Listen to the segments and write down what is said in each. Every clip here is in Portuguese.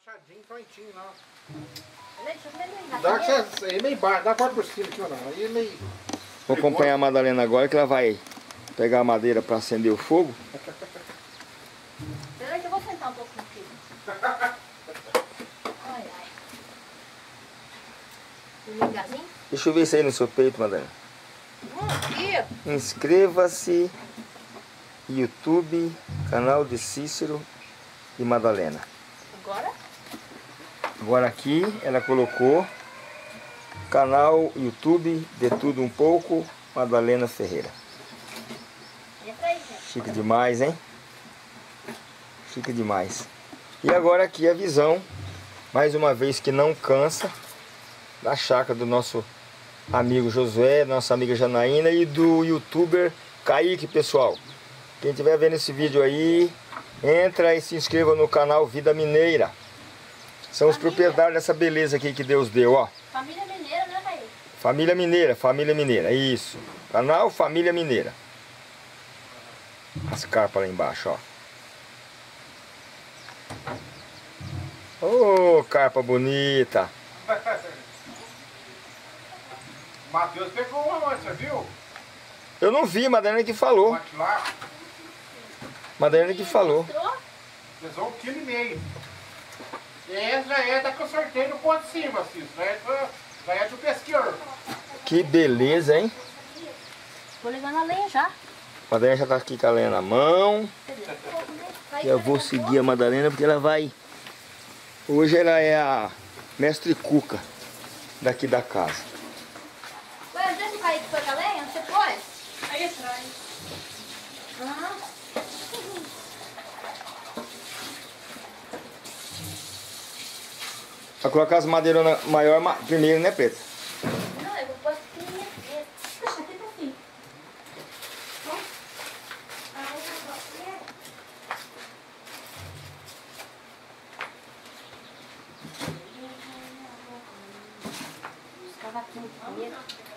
Rachadinho, prontinho, não. Dá que você é meio baixo, dá por cima aqui ou não. Aí é meio. Vou acompanhar a Madalena agora que ela vai pegar a madeira para acender o fogo. Espera aí que eu vou sentar um pouco no filho. Ai, ai. Domingazinho? Deixa eu ver isso aí no seu peito, Madalena. Aqui. Inscreva-se, YouTube, canal de Cícero e Madalena. Agora? Agora aqui ela colocou canal YouTube de tudo um pouco, Madalena Ferreira. Entra aí, gente. Chique demais, hein? Chique demais. E agora aqui a visão, mais uma vez que não cansa, da chácara do nosso amigo Josué, nossa amiga Janaína e do youtuber Kaique, pessoal. Quem estiver vendo esse vídeo aí, entra e se inscreva no canal Vida Mineira. São os proprietários dessa beleza aqui que Deus deu, ó. Família Mineira, né, Kaique? Família Mineira, isso. Canal Família Mineira. As carpas lá embaixo, ó. Ô, carpa bonita. Matheus pegou uma ontem, você viu? Eu não vi, Madalena que falou. Bate lá, Madalena que falou. Mostrou? pesou 1,5 kg. E essa já é da que eu sorteio no ponto de cima, Cícero. Já é do pesquior. Que beleza, hein? Vou levando a lenha já. Madalena já tá aqui com a lenha na mão. E eu vou seguir a Madalena porque ela vai... Hoje ela é a mestre cuca daqui da casa. Ué, onde é que o Kaique foi com a lenha? Onde você foi? Aí atrás. Ah. Vai colocar as madeironas maior primeiro, né, Preta? Não, eu vou pôr as pequenininhas primeiro. Aqui tá assim. Os cavaquinhos primeiro.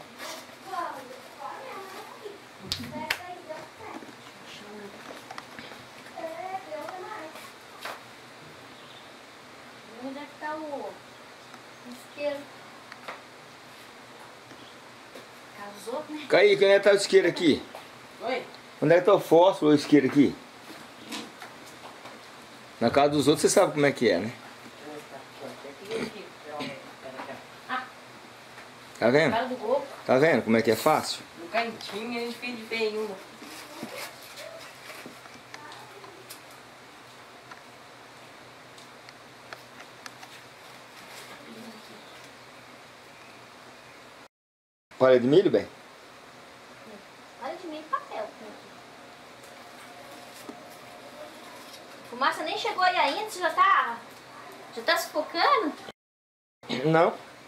Onde é que tá o isqueiro? Casou, né? Kaique, onde é que tá o isqueiro aqui? Oi? Onde é que tá o fósforo ou o isqueiro aqui? Na casa dos outros você sabe como é que é, né? Tá vendo? Cara do gol. Tá vendo como é que é fácil? No cantinho, a gente fez de feinho. Palha de milho, bem? Olha de mim papel. Fumaça nem chegou aí ainda, você já tá sufocando? Não.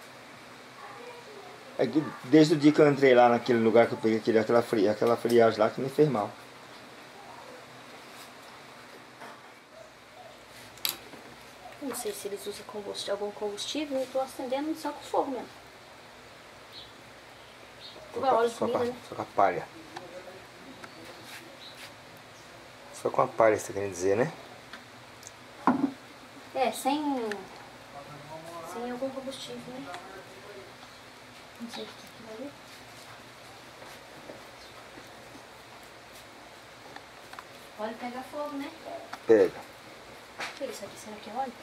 É que desde o dia que eu entrei lá naquele lugar que eu peguei aquela friagem lá que me fez mal. Não sei se eles usam algum combustível, eu tô acendendo só com fogo mesmo. Vai óleo de comida, né? Só com a palha. Só com a palha, você quer dizer, né? É, sem algum combustível, né? Não sei o que vai ver. Óleo pega fogo, né? Pega. O que é isso aqui? Será que é óleo?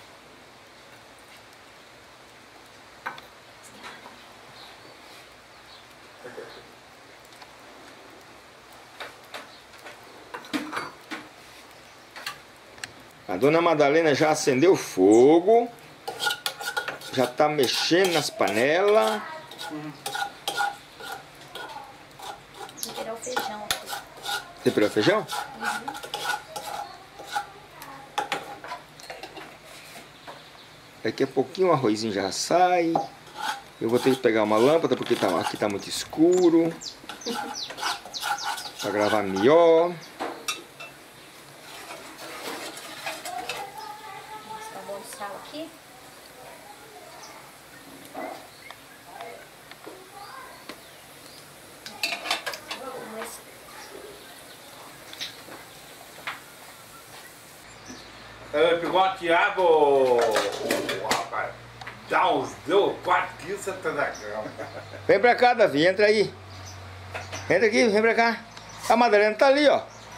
A dona Madalena já acendeu o fogo. Já tá mexendo nas panelas. Vou tirar o feijão aqui. Temperou o feijão? Daqui a pouquinho o arrozinho já sai. Eu vou ter que pegar uma lâmpada porque aqui tá muito escuro. Pra gravar melhor. Esse tá bom de sal aqui. Pegou uma Thiago, ô, rapaz, deu 4 quilos, você tá na cama. Vem pra cá, Davi, entra aí. Entra aqui, vem pra cá. A Madalena tá ali, ó.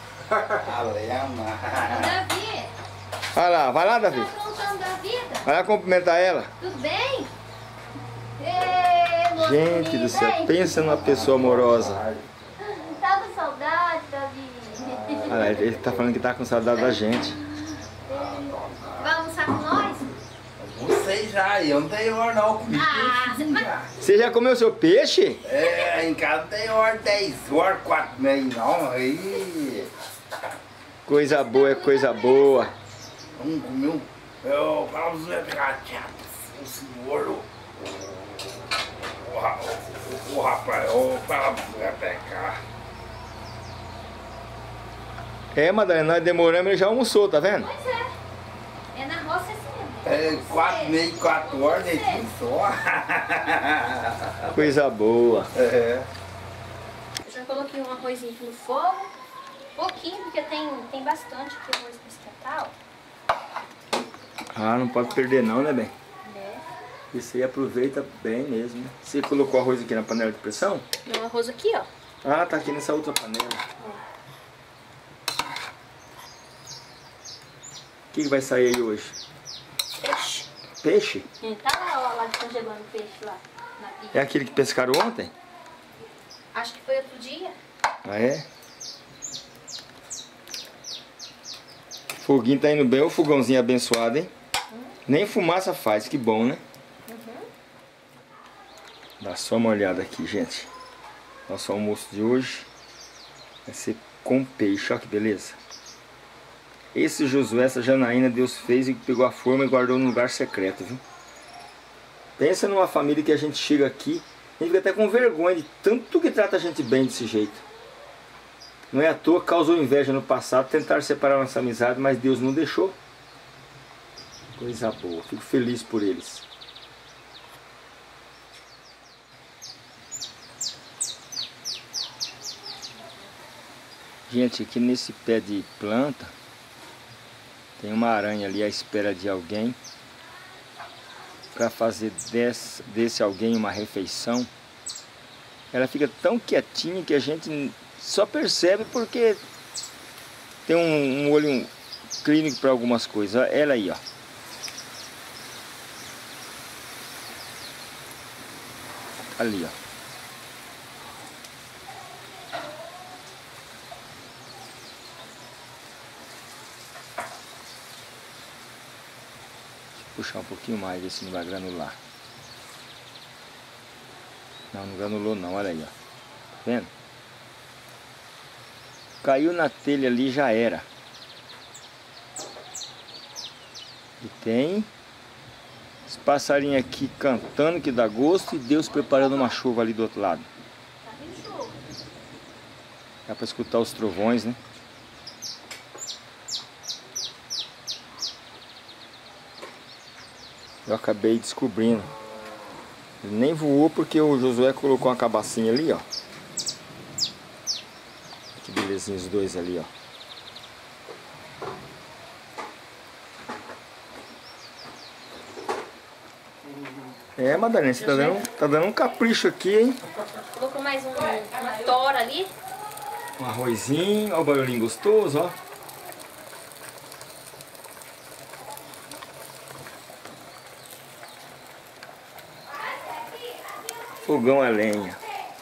Davi, Vai lá, Davi. tá aprontando da vida? Vai lá cumprimentar ela. Tudo bem? Ê, moço Gente bonito, do céu, hein? pensa numa pessoa amorosa. Tá com saudade, Davi. Olha lá, ele tá falando que tá com saudade da gente. Vai almoçar com nós? Não sei já, eu não tenho hora não, comi peixinho já. Você já comeu seu peixe? É, em casa não tem hora 10 horas, 4h30 não, aí... Coisa boa, é coisa boa. Não comeu? Eu falava pra você pegar o senhor, o rapaz, eu falava pra você pegar. É, Madalena, nós demoramos, ele já almoçou, tá vendo? Pois é. É na roça sempre. É 4h30, 4 horas, deitinho só. Coisa boa. É. Eu já coloquei um arrozinho aqui no fogo. Pouquinho, porque tem bastante aqui arroz pra esquentar, ó. Ah, não pode perder não, né, bem? Né? Isso aí aproveita bem mesmo, né? Você colocou arroz aqui na panela de pressão? Não, arroz aqui, ó. Ah, tá aqui nessa outra panela. O que vai sair aí hoje? Peixe. Peixe? Tá lá, ó, lá congelando o peixe lá. Na pia. É aquele que pescaram ontem? Acho que foi outro dia. Ah, é? Foguinho tá indo bem, o fogãozinho abençoado, hein? Nem fumaça faz, que bom, né? Dá só uma olhada aqui, gente. Nosso almoço de hoje vai ser com peixe, olha que beleza. Esse Josué, essa Janaína, Deus fez e pegou a forma e guardou num lugar secreto, viu? Pensa numa família que a gente chega aqui, a gente fica até com vergonha de tanto que trata a gente bem desse jeito. Não é à toa que causou inveja no passado, tentaram separar nossa amizade, mas Deus não deixou. Coisa boa, fico feliz por eles. Gente, aqui nesse pé de planta tem uma aranha ali à espera de alguém para fazer desse alguém uma refeição. Ela fica tão quietinha que a gente só percebe porque tem um olho clínico para algumas coisas. Ela aí, ó. Ali, ó. Puxar um pouquinho mais, ver se não vai granular. Não, não granulou não, olha aí, ó. Tá vendo? Caiu na telha ali, já era. E tem esse passarinho aqui cantando, que dá gosto, e Deus preparando uma chuva ali do outro lado. Dá pra escutar os trovões, né? Eu acabei descobrindo. Ele nem voou porque o Josué colocou uma cabacinha ali, ó. Que belezinha os dois ali, ó. É, Madalena, você tá dando um capricho aqui, hein? Colocou mais uma tora ali. Um arrozinho, ó o barulhinho gostoso, ó. Fogão a lenha.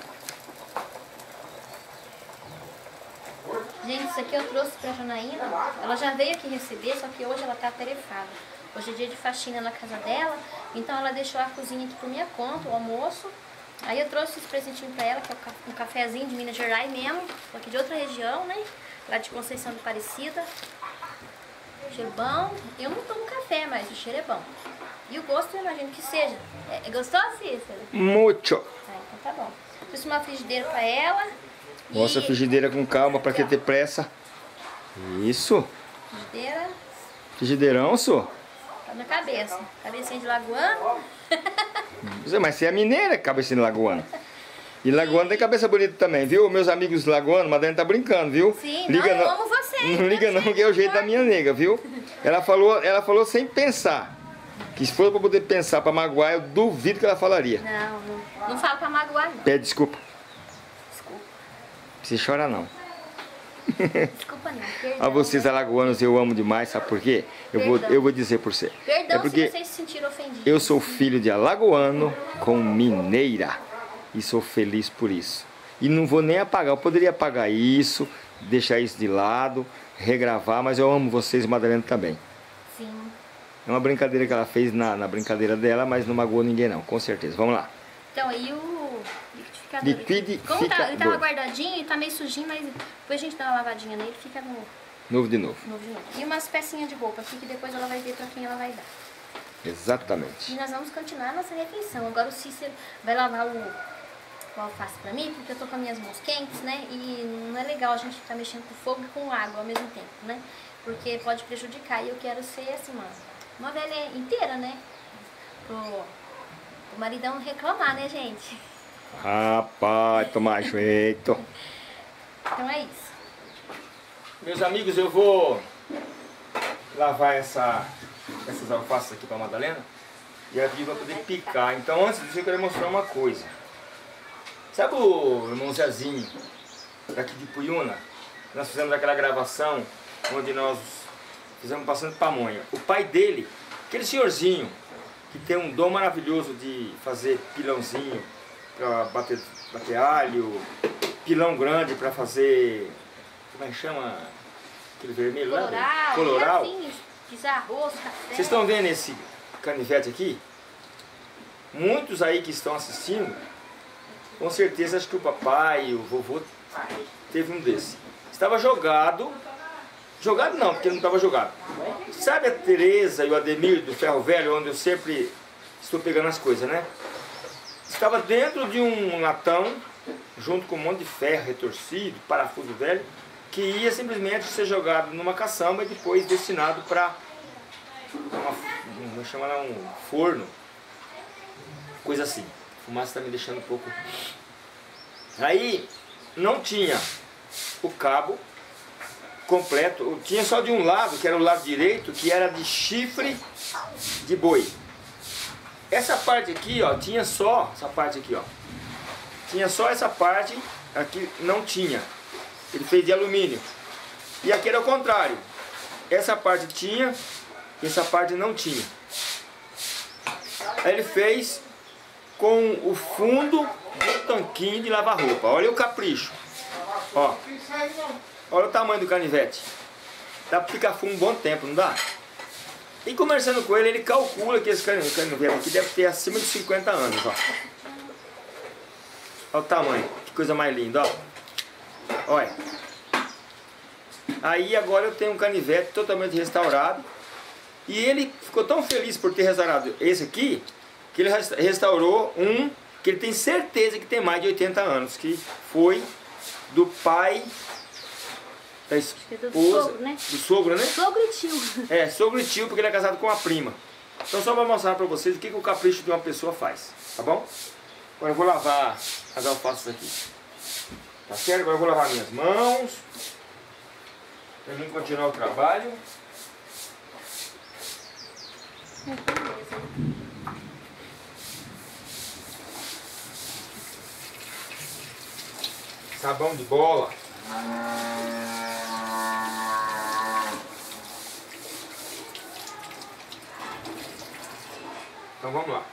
Gente, isso aqui eu trouxe pra Janaína. Ela já veio aqui receber, só que hoje ela tá atarefada. Hoje é dia de faxina na casa dela, então ela deixou a cozinha aqui por minha conta, o almoço. Aí eu trouxe esse presentinho pra ela, que é um cafezinho de Minas Gerais mesmo, aqui de outra região, né? Lá de Conceição do Aparecida. Cheiro bom. Eu não tomo café, mas o cheiro é bom. E o gosto eu imagino que seja. É gostoso, Cícero? Muito. Ah, então tá bom. Trouxe uma frigideira pra ela. Mostra a frigideira com calma, pra que ter pressa. Isso. Frigideira Frigideirão, senhor. tá na cabeça. Cabecinha de lagoano. Mas você é mineira, cabecinha de lagoano. E lagoano tem cabeça bonita também, viu? Meus amigos lagoanos, Madalena tá brincando, viu? Sim, Liga não, eu não. amo vocês. Não liga não, que é o jeito da minha nega, viu? Ela falou sem pensar. Que se for pra poder pensar pra magoar, eu duvido que ela falaria. Não falo pra magoar, não. Pede desculpa. Desculpa. Você chora não. Desculpa não. Perdão. A vocês alagoanos eu amo demais, sabe por quê? Eu vou dizer por você. Perdão É porque se vocês se sentiram ofendidos. eu sou filho de alagoano com mineira. E sou feliz por isso. E não vou nem apagar. Eu poderia apagar isso, deixar isso de lado, regravar, mas eu amo vocês, Madalena, também. Sim. É uma brincadeira que ela fez na brincadeira dela, mas não magoou ninguém não, com certeza. Vamos lá. Então aí o liquidificador. Liquidificador. Como ele tava guardadinho e tá meio sujinho, mas depois a gente dá uma lavadinha nele, fica Novo de novo. novo de novo. E umas pecinhas de roupa aqui que depois ela vai ver pra quem ela vai dar. Exatamente. E nós vamos continuar a nossa refeição. Agora o Cícero vai lavar o alface pra mim, porque eu tô com as minhas mãos quentes, né? E não é legal a gente ficar mexendo com fogo e com água ao mesmo tempo, né? Porque pode prejudicar e eu quero ser assim, uma velha inteira, né? Pro maridão não reclamar, né, gente? Rapaz, toma jeito. Então é isso. Meus amigos, eu vou lavar essas alfaces aqui pra Madalena. E a Bia vai poder picar. Então antes disso eu quero mostrar uma coisa. Sabe o irmão Zezinho, daqui de Puyuna? Nós fizemos aquela gravação onde nós fizemos passando pamonha. O pai dele, aquele senhorzinho que tem um dom maravilhoso de fazer pilãozinho para bater alho, pilão grande para fazer, como é que chama? Aquele vermelho lá? Coloral. Fiz arroz, café. Vocês estão vendo esse canivete aqui? Muitos aí que estão assistindo, com certeza acho que o papai, o vovô teve um desse. Estava jogado não, porque não estava jogado. Sabe a Tereza e o Ademir do Ferro Velho, onde eu sempre estou pegando as coisas, né? Estava dentro de um latão, junto com um monte de ferro retorcido, parafuso velho, que ia simplesmente ser jogado numa caçamba e depois destinado para um forno, coisa assim. A fumaça está me deixando um pouco. Aí não tinha o cabo completo, tinha só de um lado, que era o lado direito, que era de chifre de boi. Essa parte aqui, ó, tinha só essa parte aqui, ó. Tinha só essa parte, aqui não tinha. Ele fez de alumínio. E aqui era o contrário. Essa parte tinha, essa parte não tinha. Aí ele fez com o fundo do tanquinho de lavar roupa. Olha o capricho. Ó. Olha o tamanho do canivete. Dá pra ficar fumo um bom tempo, não dá? E conversando com ele, ele calcula que esse canivete aqui deve ter acima de 50 anos, ó. Olha o tamanho, que coisa mais linda, ó. Olha. Aí agora eu tenho um canivete totalmente restaurado. E ele ficou tão feliz por ter restaurado esse aqui, que ele restaurou um que ele tem certeza que tem mais de 80 anos, que foi do pai da esposa, do sogro, né? Do sogro, né? Sogro e tio. É, sogro e tio, porque ele é casado com a prima. Então só para mostrar para vocês o que o capricho de uma pessoa faz, tá bom? Agora eu vou lavar as alfaces aqui. Tá certo? Agora eu vou lavar minhas mãos. Pra mim continuar o trabalho. Sabão de bola. Então vamos lá.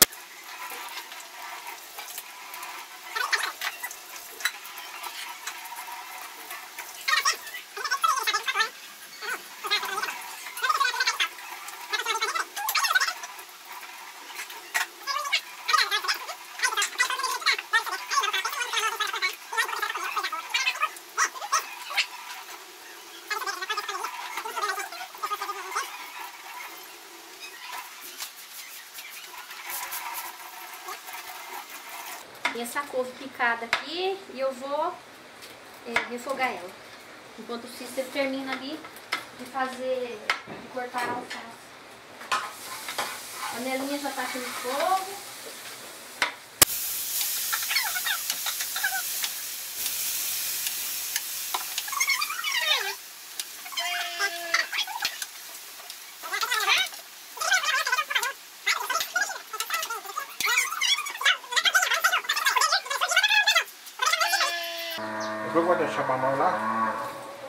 Tem essa couve picada aqui e eu vou refogar ela. Enquanto o Cícero termina ali de cortar a alface. A panelinha já tá aqui no fogo. Depois eu vou deixar pra nós lá.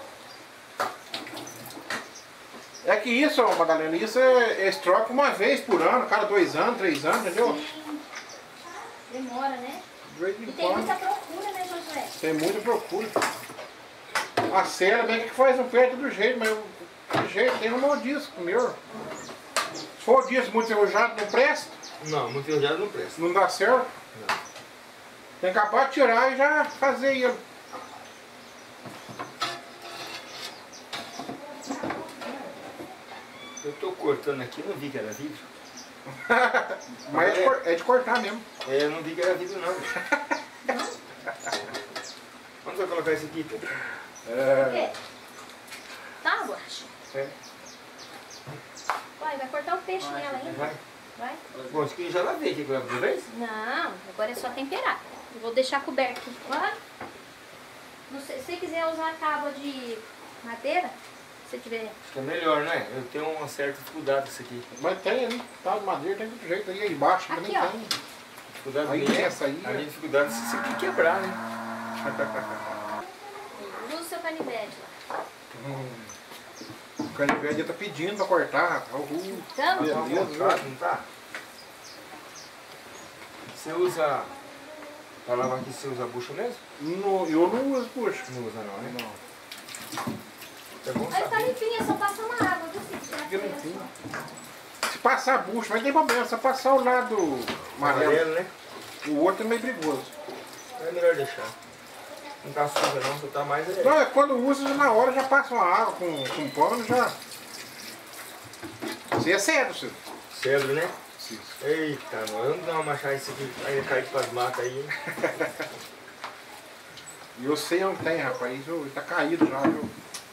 É que isso, Madalena, isso eles trocam uma vez por ano, cada 2 anos, 3 anos, entendeu? Sim. Demora, né? De vez em E tem quando. muita procura, né, Josué? Tem muita procura. A cela bem que faz um perto do jeito, mas do jeito tem um disco meu. Se for disco muito enferrujado, não presta, Não, muito enrolado não presta. não dá certo. Não. Tem que acabar de tirar e já fazer ele. Eu tô cortando aqui, não vi que era vidro. Mas é de cortar mesmo. É, eu não vi que era vidro não. Onde vai colocar esse aqui? Pedro? Por quê? Tá, Guaxa? É. Vai cortar o peixe nela ainda. Vai. Vai? Bom, isso aqui eu já lavei aqui agora por vez. Não, agora é só temperar. Eu vou deixar coberto. Claro. Não sei, se você quiser usar tábua de madeira, se tiver. Acho que é melhor, né? Eu tenho uma certa dificuldade com isso aqui. Mas tem ali, tá de madeira, tem do jeito aí embaixo, também Aqui, ó. tem. Dificuldade Aí minha, essa aí, a minha é. dificuldade é se isso aqui quebrar, né? Usa o seu canivete lá. O canivete tá pedindo pra cortar. Então, Beleza, Tá, não tá? Você usa... Pra lavar aqui você usa a bucha mesmo? eu não uso, puxa. Não usa não, né? Não. É bom mas tá saber. limpinha, é só passar uma água, viu? Fica limpinho. Se passar a bucha, mas tem problema, se passar o lado amarelo, Amarelo, né? o outro é meio perigoso. É melhor deixar. Não tá suja não, só tá mais... Não, é quando usa na hora já passa uma água com pano já. Isso é cedo, senhor. Cedro, né? Eita, nós vamos dar uma machada isso aqui, aí cair para as matas aí, hein? E eu sei onde tem, rapaz. Ele tá caído já, viu?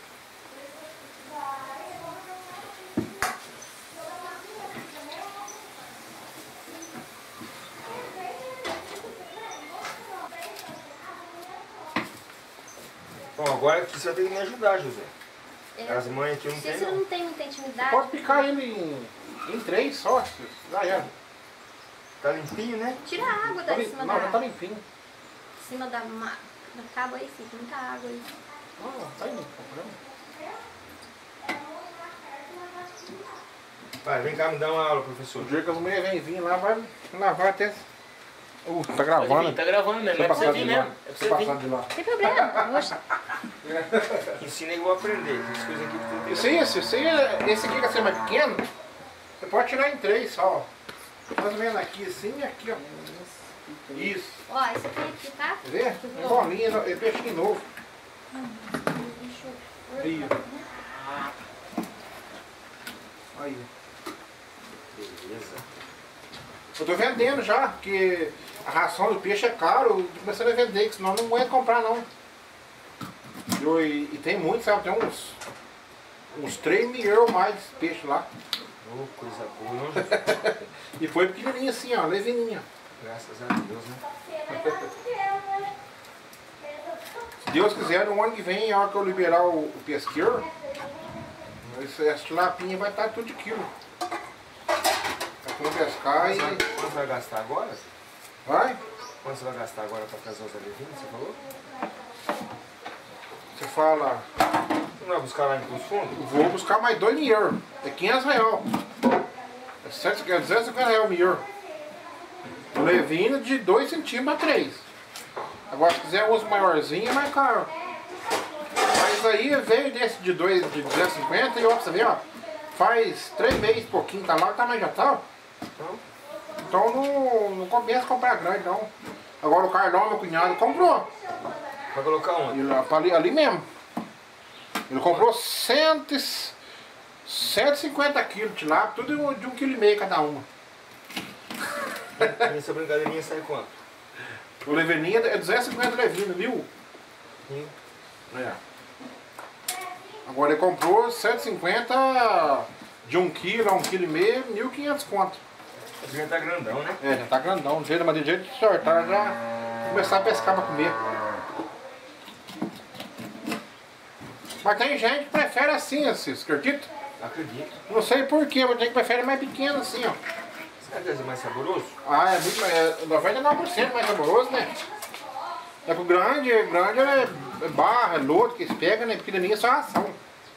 Bom, agora aqui você vai ter que me ajudar, José. É, As mães aqui não se tem você não. não tem muita intimidade. Pode picar ele em 3 só, senhor. Já era. Tá limpinho, né? Tira a água Tá da lim- cima Não, já tá da, limpinho. cima da cabo aí, fica muita água aí. Não, tá limpo, problema. Vai, vem cá me dar uma aula, O professor. dia que as mulheres vêm vir lá, vai lavar até... tá Pode gravando. vir, tá gravando mesmo, é pra você vir mesmo. É pra Você você passar vir. de lá. Não tem problema, poxa. Ensina que eu vou aprender. Essas coisas aqui que tu Esse aqui que é ser mais pequeno, você pode tirar em 3 só. Ó. Mais ou menos aqui assim e aqui, ó. Isso. Ó, esse aqui, tá? Quer ver? É bolinha, é peixinho novo. Aí. Aí. Beleza. Eu tô vendendo já, porque a ração do peixe é caro, eu tô começando a vender, que senão não aguento comprar não. E tem muito, sabe? Tem uns 3 mil euros mais de peixe lá. Oh, coisa boa, não, José? E foi pequenininho assim, ó, levininha. Graças a Deus, né? Se Deus quiser, no ano que vem, a hora que eu liberar o pesqueiro, essa tilapinha vai estar tudo de quilo. Vai pescar e... Quanto você vai gastar agora? Vai? Quanto você vai gastar agora para trazer os alevinhos, você falou? Você fala, Você não vai buscar lá em Cruz Fundo? vou buscar mais 2 mil euros. É 500 reais. É 250 reais o mil. O levino de 2 centímetros a 3. Agora se quiser uso maiorzinho é mais caro. Mas aí veio desse de 250 e ó, você vê, ó. Faz 3 meses pouquinho, tá lá, o tamanho já tá. Então não compensa comprar grande não. Agora o Carlão, meu cunhado, comprou. Vai colocar onde? Ele, ali mesmo. Ele comprou 150 quilos de lá, tudo de 1,5 kg cada uma. E essa brincadeirinha sai quanto? O levininho é 250 levino, viu? Hum. É. Agora ele comprou 150 de 1 kg a 1,5 kg, 1.500 conto. O já tá grandão, né? É, já tá grandão, mas de jeito de sortar já começar a pescar pra comer. Mas tem gente que prefere assim, você acredita? Acredito. Não sei porquê, mas tem gente que prefere mais pequeno assim, ó. Será que é mais saboroso? Ah, é muito mais, 99% mais saboroso, né? É que o grande é barra, é lodo que eles pegam, né? Pequenininho é só ração.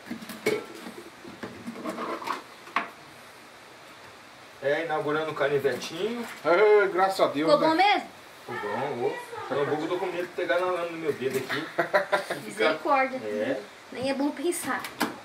Inaugurando o canivetinho. Graças a Deus. Ficou bom Né? mesmo? Ficou bom, ô. Eu tô com medo de pegar na lama no meu dedo aqui. Misericórdia. É. Nem é bom pensar.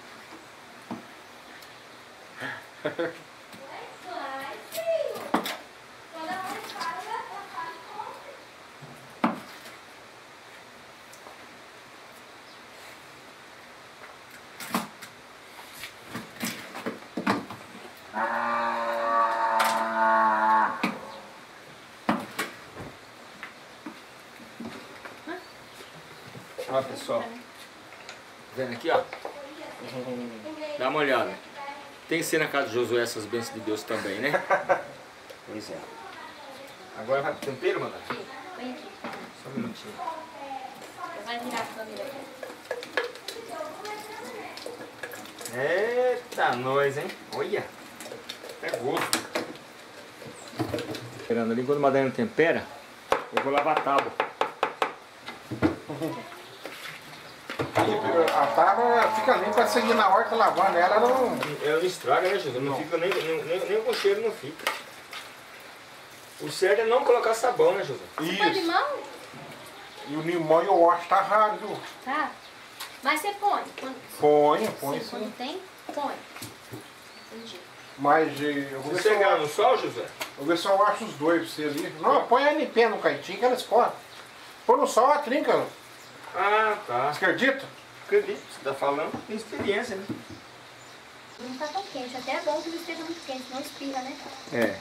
Ó, pessoal. Vendo aqui, ó. Dá uma olhada. Tem que ser na casa de Josué essas bênçãos de Deus também, né? Pois é. Agora vai pro tempero, mano? Vem aqui. Só um minutinho. Vai virar a câmera aqui. Eita, nós, hein? Olha. É gosto. Esperando ali, quando a Madalena tempera, eu vou lavar a tábua. A tábua fica limpa pra seguir na horta lavando ela, não. Ela não estraga, né, Jesus? Não fica nem com cheiro, não fica. O certo é não colocar sabão, né, Jesus? Você põe limão? E o limão eu acho que tá raro, viu? Tá. Mas você põe. Põe Você sim. quando tem, põe. Entendi. Mas eu vou ver Você se eu pegar acho. no sol, José? Vou ver se eu acho os dois pra você ali. Não, põe ela em pé no caitinho que ela escorre. Põe no sol, ela trinca. Ah, tá. Você acredita? Acredito, você tá falando, tem experiência, né? Não tá tão quente. Até é bom que não esteja muito quente, não espirra, né? É.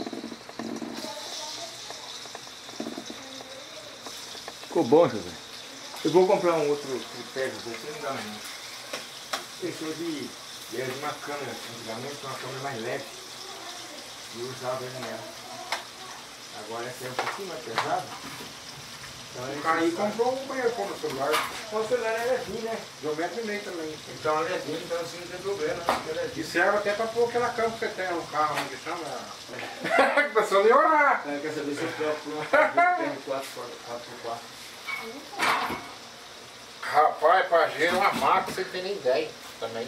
Ficou bom, José. Eu vou comprar um outro tripé, José, você não dá mais não. Pensou de uma câmera, antigamente uma câmera mais leve. E eu usava ele nela. Agora essa é um pouquinho mais pesada. Então, O cara aí comprou um banheiro no celular. o celular é levinho, né? De 1,5 m também. Então é levinho, então assim não tem problema, né? É E levinho. serve até pra pôr aquela cama que você tem no carro, onde chama. Que pessoa nem orar. Quer saber se eu troco por uma cadeira que tem 4x4? Rapaz, pra gerar uma maca, você não tem nem ideia também.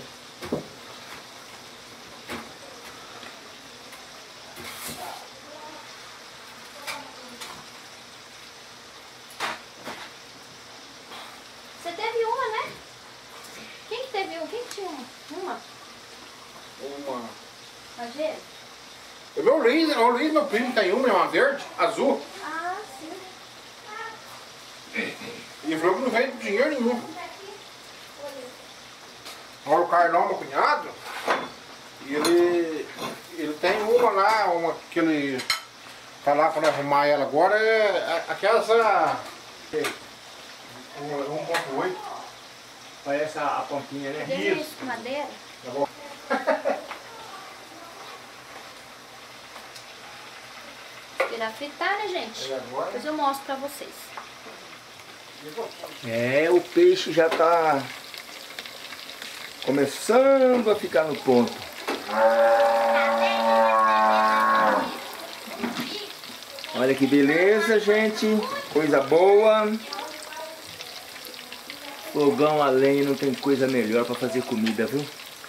Você teve uma, né? Quem que teve uma? Quem que tinha uma? Uma. A Gê? O Luiz, meu primo, tem uma verde, azul. Ah, sim. E falou que não veio com dinheiro nenhum. Agora o Carlão, meu cunhado, ele tem uma lá, uma que ele tá lá para arrumar ela agora, é aquela 1.8. Parece a pontinha, né? Teve isso com madeira? Tá bom. Virar fritar, né, gente? E agora? Depois eu mostro pra vocês. É, o peixe já tá começando a ficar no ponto. Olha que beleza, gente. Coisa boa. Fogão a lenha, não tem coisa melhor para fazer comida, viu?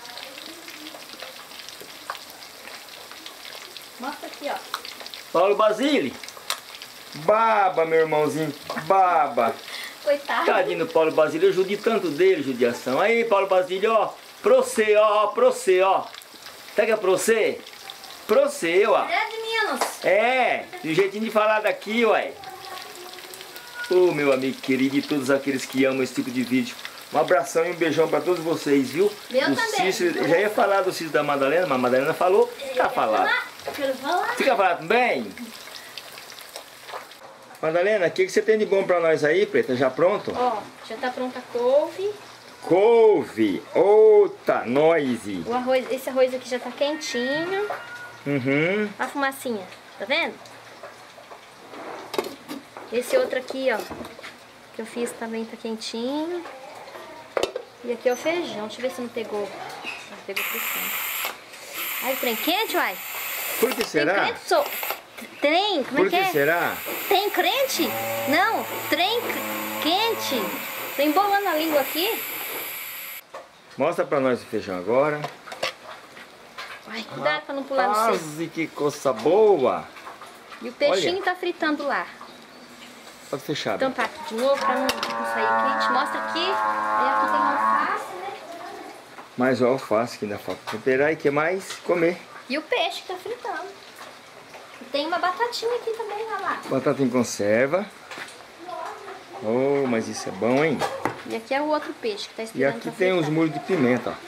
Mostra aqui, ó. Paulo Basile. Baba, meu irmãozinho. Baba. Coitado. Tadinho do Paulo Basile, eu judi tanto dele, judiação. Aí, Paulo Basile, ó. Pra você, ó. Pra você, ó. Pega pra você. Pra você, ó. É de Minas. É, de jeitinho de falar daqui, uai. Ô, meu amigo querido e todos aqueles que amam esse tipo de vídeo. Um abração e um beijão pra todos vocês, viu? Meu o também. Cícero, eu já ia falar do Cícero da Madalena, mas a Madalena falou, tá falado. Quero falar. Fica falado também? Madalena, o que você tem de bom pra nós aí, preta? Já pronto? Ó, já tá pronta a couve. Couve! Ota, noise! O arroz, esse arroz aqui já tá quentinho. Uhum. A fumacinha, tá vendo? Esse outro aqui, ó, que eu fiz também tá quentinho. E aqui é o feijão. Deixa eu ver se não pegou. Não pegou por cima. Ai, trem quente, uai. Por que será? Trem quente, sou. Trem, como Por é que que é? será? Tem crente? Não, trem quente. Tô embolando a língua aqui. Mostra pra nós o feijão agora. Ai, cuidado pra não pular no seco. Quase que coisa boa. E o peixinho Olha. tá fritando lá. Pode fechar. Então tá aqui de novo pra não sair quente. Mostra aqui. Aí aqui tem alface, né? Mais o alface que ainda falta temperar e que mais? Comer. E o peixe que tá fritando. E tem uma batatinha aqui também, olha lá. Batata em conserva. Oh, mas isso é bom, hein? E aqui é o outro peixe que tá E esperando aqui pra tem os fritar. molhos de pimenta, ó.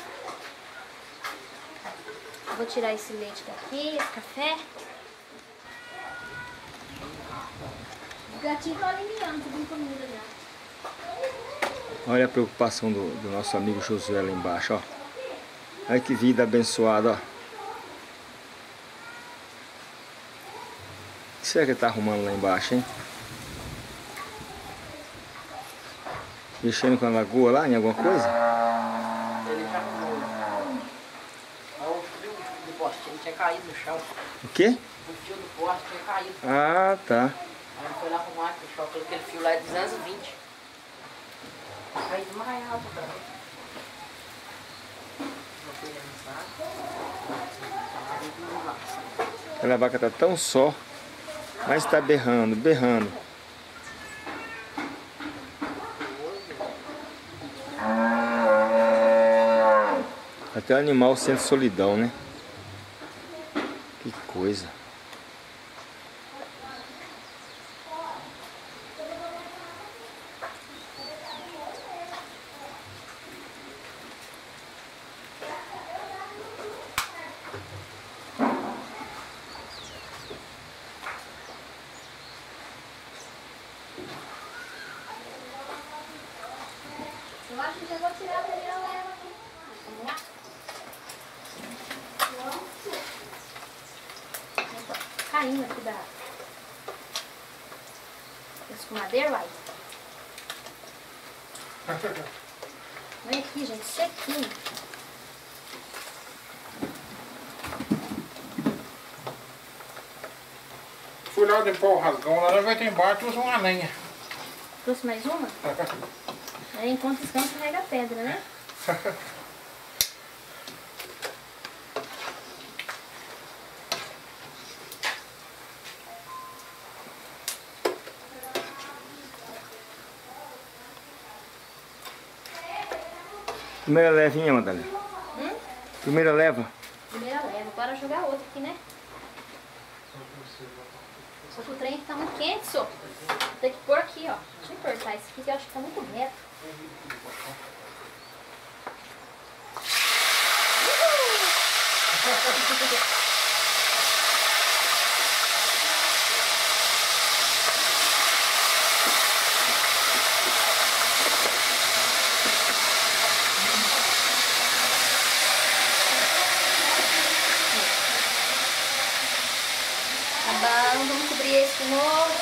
Eu vou tirar esse leite daqui, esse café. O gatinho tá aliviando, tá com comida já. Olha a preocupação do nosso amigo Josué lá embaixo, ó. Olha que vida abençoada, ó. O que será que ele tá arrumando lá embaixo, hein? Mexendo com a lagoa lá, em alguma coisa? Ele já foi. O fio do postinho tinha caído no chão. O quê? O fio do poste tinha caído. Ah, tá. Aí ele foi lá arrumar, que o choque, aquele fio lá é 220. Aí desmaiava, cara. Eu fui avisar. Aquela vaca tá tão só, mas tá berrando, berrando. Até o animal sente solidão, né? Que coisa. Eu acho que eu vou tirar a primeira leva aqui. Vamos lá? Tá caindo aqui da escumadeira, uai. Olha aqui, gente, sequinho. Fui lá limpar o rasgão, lá vai ter embaixo, usa uma lenha. Trouxe mais uma? Aí enquanto descansa, carrega a pedra, né? Primeira levinha, Madalena. Primeira leva. Primeira leva, agora jogar outra aqui, né? Só que o trem tá muito quente, só. Tem que pôr aqui, ó. Deixa eu cortar esse aqui que eu acho que tá muito reto. Acabaram, vamos cobrir esse de novo.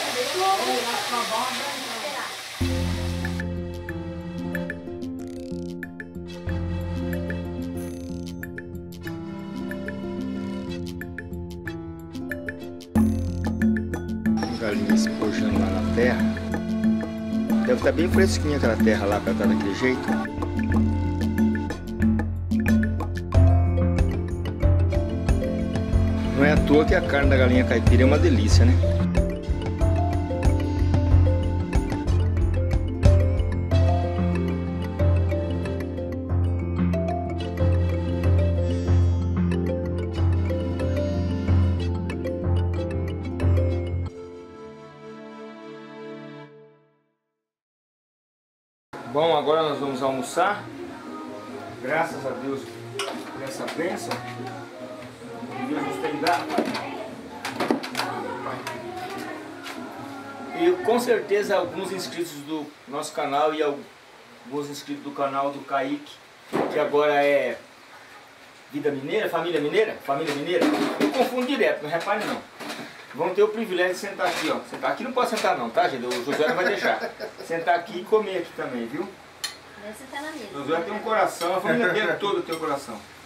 Galinha espojando lá na terra. Deve estar bem fresquinha aquela terra lá pra estar daquele jeito. Não é à toa que a carne da galinha caipira é uma delícia, né? Bom, agora nós vamos almoçar. Graças a Deus por essa bênção que Deus nos tem dado. E com certeza alguns inscritos do nosso canal e alguns inscritos do canal do Kaique, que agora é Vida Mineira, Família Mineira? Família Mineira? Eu confundo direto, não repare não. Vão ter o privilégio de sentar aqui, ó. Sentar aqui não pode sentar não, tá, gente? O Josué não vai deixar. Sentar aqui e comer aqui também, viu? Deve sentar na mesa. O Josué tem um coração, a família dele toda tem um coração.